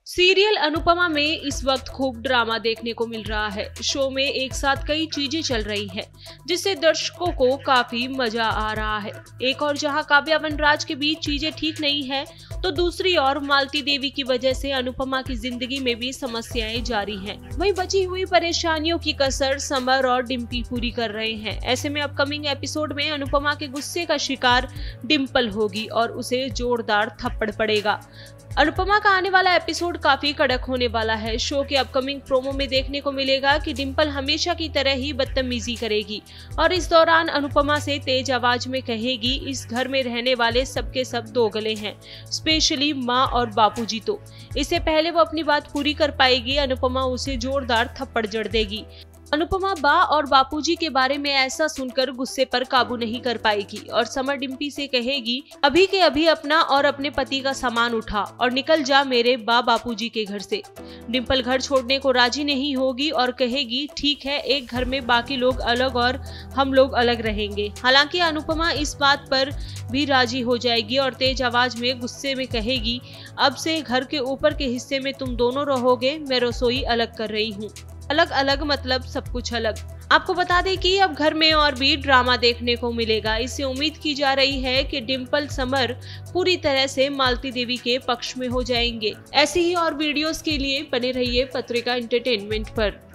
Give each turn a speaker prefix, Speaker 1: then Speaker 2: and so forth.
Speaker 1: Serial Anupama में इस वक्त खूब ड्रामा देखने को मिल रहा है। शो में एक साथ कई चीजें चल रही हैं, जिससे दर्शकों को काफी मजा आ रहा है। एक और जहां काव्या वनराज के बीच चीजें ठीक नहीं है, तो दूसरी ओर मालती देवी की वजह से अनुपमा की जिंदगी में भी समस्याएं जारी हैं। वहीं बची हुई परेशानियों की कसर समर और डिम्पी पूरी कर रहे हैं। ऐसे में अपकमिंग एपिसोड में अनुपमा के गुस्से का शिकार डिम्पल होगी और उसे जोरदार थप्पड़ पड़ेगा। अनुपमा का आने वाला एपिसोड काफी कड़क होने वाला है। शो के अपकमिंग प्रोमो में देखने को मिलेगा कि डिम्पल हमेशा की तरह ही बदतमीजी करेगी और इस दौरान अनुपमा से तेज आवाज में कहेगी, इस घर में रहने वाले सबके सब दोगले हैं, स्पेशली माँ और बापूजी। तो इससे पहले वो अपनी बात पूरी कर पाएगी, अनुपमा उसे जोरदार थप्पड़ जड़ देगी। अनुपमा बा और बापूजी के बारे में ऐसा सुनकर गुस्से पर काबू नहीं कर पाएगी और समर डिम्पी से कहेगी, अभी के अभी अपना और अपने पति का सामान उठा और निकल जा मेरे बापूजी के घर से। डिम्पल घर छोड़ने को राजी नहीं होगी और कहेगी, ठीक है, एक घर में बाकी लोग अलग और हम लोग अलग रहेंगे। हालांकि अनुपमा इस बात पर भी राजी हो जाएगी और तेज आवाज में गुस्से में कहेगी, अब से घर के ऊपर के हिस्से में तुम दोनों रहोगे, मैं रसोई अलग कर रही हूँ। अलग अलग मतलब सब कुछ अलग। आपको बता दें कि अब घर में और भी ड्रामा देखने को मिलेगा। इससे उम्मीद की जा रही है कि डिम्पल समर पूरी तरह से मालती देवी के पक्ष में हो जाएंगे। ऐसी ही और वीडियोस के लिए बने रहिए पत्रिका एंटरटेनमेंट पर।